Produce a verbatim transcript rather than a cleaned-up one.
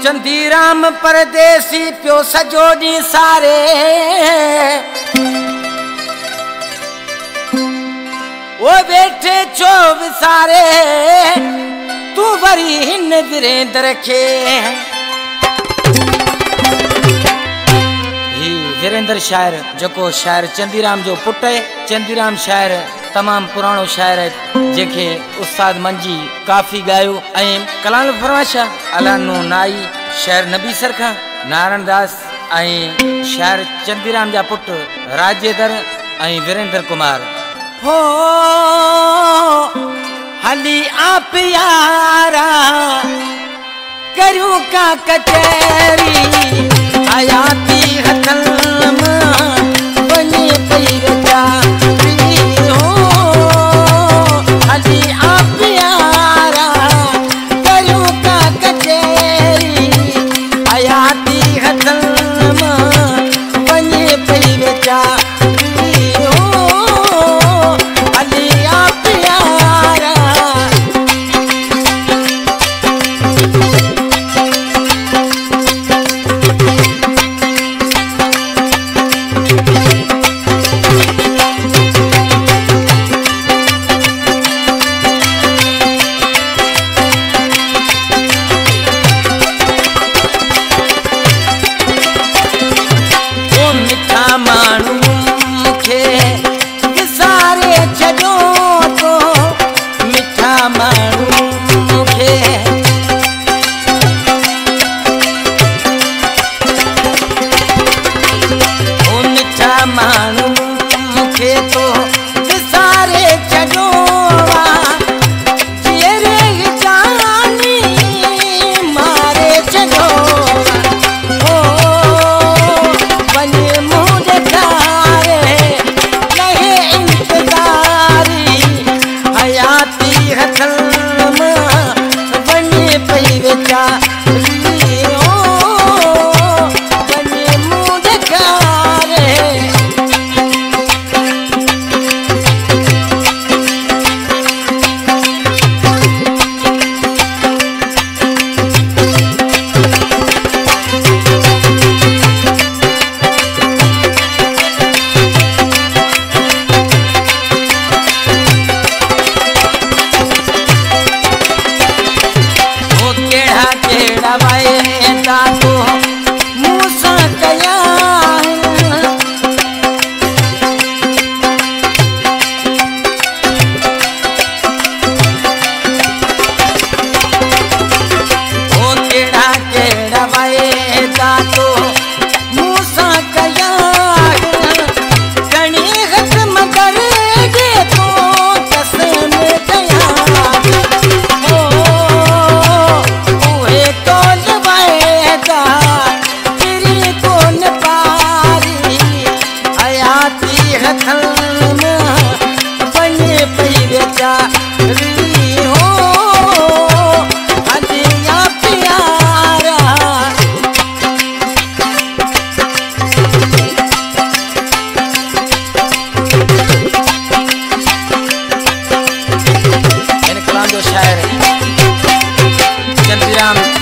चंदीराम परदेसी पियो सजो ॾींहुं सारे वो वेठे चो विसारे तू वरी हिन वीरेंद्र खे ही वीरेंद्र शायर जो शायर चंदीराम जो पुट है। चंदीराम शायर तमाम पुरानो शायर है जेके उस्ताद मंजी काफी गायो ऐं कलाम फरमाशा अलानो नाई शायर नबी सरखा नारायण दास ऐं शायर चंदीराम जा पुट राजेंद्र ऐं वीरेंद्र कुमार हो हली आप यारा करूं का कचहरी हयाती हथल बनी पई रजा हो हली आप यारा करूं का कचहरी हयाती हथल बनी पई रजा चंदीराम